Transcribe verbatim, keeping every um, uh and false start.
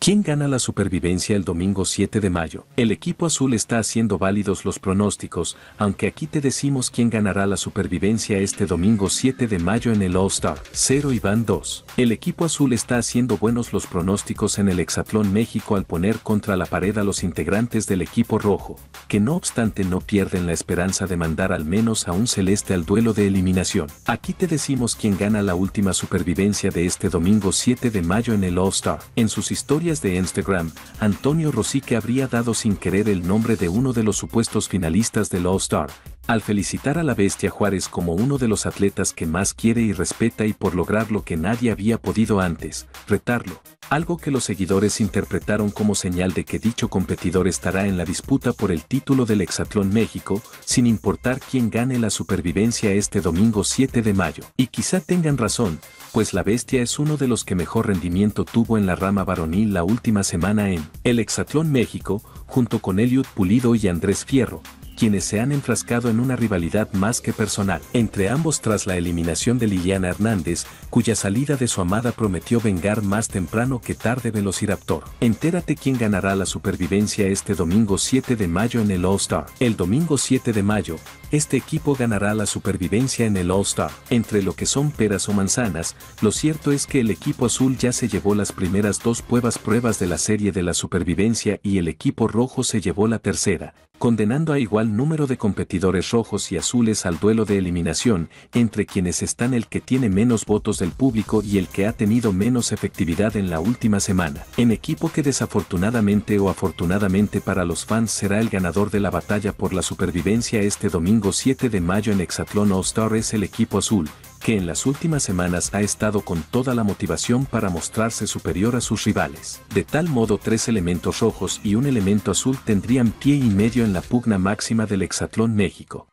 ¿Quién gana la supervivencia el domingo siete de mayo? El equipo azul está haciendo válidos los pronósticos, aunque aquí te decimos quién ganará la supervivencia este domingo siete de mayo en el All-Star. Cero y van dos. El equipo azul está haciendo buenos los pronósticos en el Hexatlón México al poner contra la pared a los integrantes del equipo rojo, que no obstante no pierden la esperanza de mandar al menos a un celeste al duelo de eliminación. Aquí te decimos quién gana la última supervivencia de este domingo siete de mayo en el All-Star. En sus historias de Instagram, Antonio Rosique habría dado sin querer el nombre de uno de los supuestos finalistas del All-Star, al felicitar a la Bestia Juárez como uno de los atletas que más quiere y respeta y por lograr lo que nadie había podido antes, retarlo. Algo que los seguidores interpretaron como señal de que dicho competidor estará en la disputa por el título del Hexatlón México, sin importar quién gane la supervivencia este domingo siete de mayo. Y quizá tengan razón, pues la Bestia es uno de los que mejor rendimiento tuvo en la rama varonil la última semana en el Hexatlón México, junto con Eliud Pulido y Andrés Fierro, quienes se han enfrascado en una rivalidad más que personal entre ambos tras la eliminación de Liliana Hernández, cuya salida de su amada prometió vengar más temprano que tarde Velociraptor. Entérate quién ganará la supervivencia este domingo siete de mayo en el All-Star. El domingo siete de mayo, este equipo ganará la supervivencia en el All-Star. Entre lo que son peras o manzanas, lo cierto es que el equipo azul ya se llevó las primeras dos pruebas pruebas de la serie de la supervivencia y el equipo rojo se llevó la tercera, condenando a igual número de competidores rojos y azules al duelo de eliminación, entre quienes están el que tiene menos votos del público y el que ha tenido menos efectividad en la última semana. En equipo que desafortunadamente o afortunadamente para los fans será el ganador de la batalla por la supervivencia este domingo siete de mayo en Hexatlón All-Star es el equipo azul, que en las últimas semanas ha estado con toda la motivación para mostrarse superior a sus rivales. De tal modo tres elementos rojos y un elemento azul tendrían pie y medio en la pugna máxima del Hexatlón México.